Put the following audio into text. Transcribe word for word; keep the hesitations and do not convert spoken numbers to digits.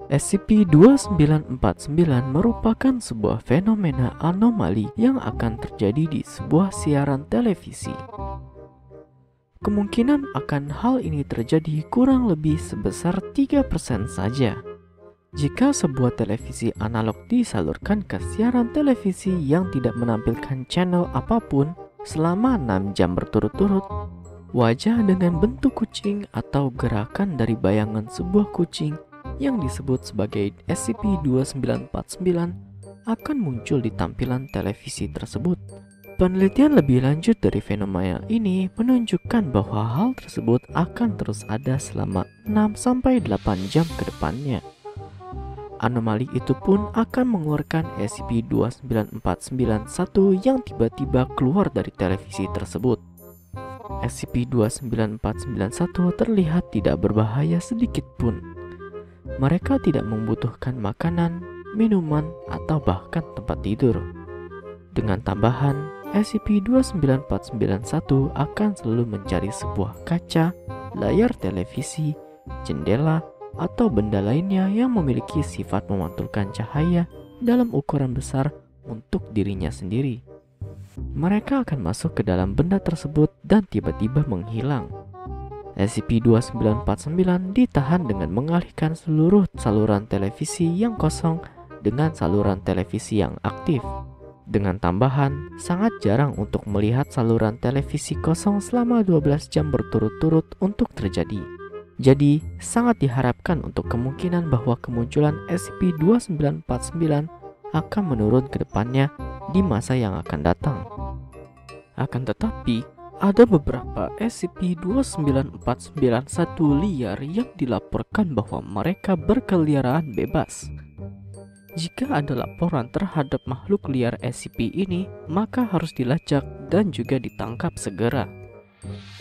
S C P dua sembilan empat sembilan merupakan sebuah fenomena anomali yang akan terjadi di sebuah siaran televisi. Kemungkinan akan hal ini terjadi kurang lebih sebesar tiga persen saja. Jika sebuah televisi analog disalurkan ke siaran televisi yang tidak menampilkan channel apapun selama enam jam berturut-turut, wajah dengan bentuk kucing atau gerakan dari bayangan sebuah kucing yang disebut sebagai S C P dua sembilan empat sembilan akan muncul di tampilan televisi tersebut. Penelitian lebih lanjut dari fenomena ini menunjukkan bahwa hal tersebut akan terus ada selama enam sampai delapan jam ke depannya. Anomali itu pun akan mengeluarkan S C P dua sembilan empat sembilan satu yang tiba-tiba keluar dari televisi tersebut. S C P dua sembilan empat sembilan satu terlihat tidak berbahaya sedikit pun. Mereka tidak membutuhkan makanan, minuman, atau bahkan tempat tidur. Dengan tambahan, S C P dua sembilan empat sembilan satu akan selalu mencari sebuah kaca, layar televisi, jendela, atau benda lainnya yang memiliki sifat memantulkan cahaya dalam ukuran besar untuk dirinya sendiri. Mereka akan masuk ke dalam benda tersebut dan tiba-tiba menghilang. S C P dua sembilan empat sembilan ditahan dengan mengalihkan seluruh saluran televisi yang kosong dengan saluran televisi yang aktif. Dengan tambahan, sangat jarang untuk melihat saluran televisi kosong selama dua belas jam berturut-turut untuk terjadi. Jadi, sangat diharapkan untuk kemungkinan bahwa kemunculan S C P dua sembilan empat sembilan akan menurun ke depannya di masa yang akan datang. Akan tetapi, ada beberapa S C P dua sembilan empat sembilan satu liar yang dilaporkan bahwa mereka berkeliaran bebas. Jika ada laporan terhadap makhluk liar S C P ini, maka harus dilacak dan juga ditangkap segera.